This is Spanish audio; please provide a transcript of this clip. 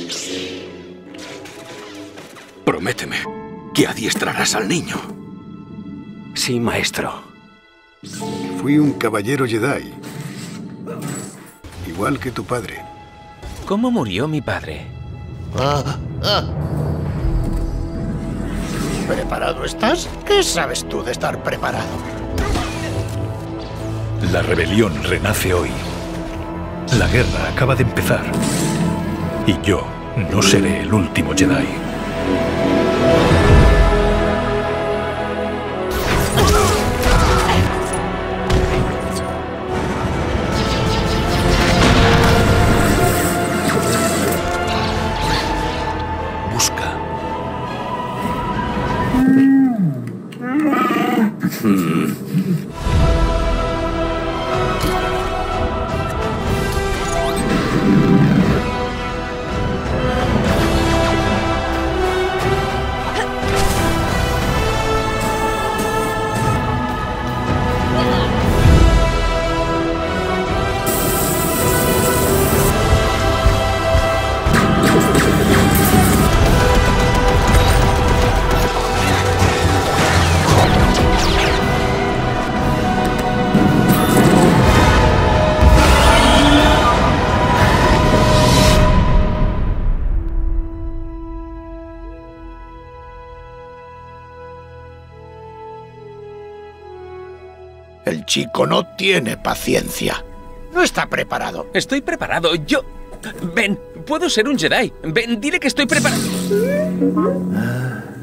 Prométeme que adiestrarás al niño. Sí, maestro. Fui un caballero Jedi. Igual que tu padre. ¿Cómo murió mi padre? ¿Preparado estás? ¿Qué sabes tú de estar preparado? La rebelión renace hoy. La guerra acaba de empezar. Y yo no seré el último Jedi. Busca. El chico no tiene paciencia. No está preparado. Estoy preparado. Yo... Ben, puedo ser un Jedi. Ben, dile que estoy preparado.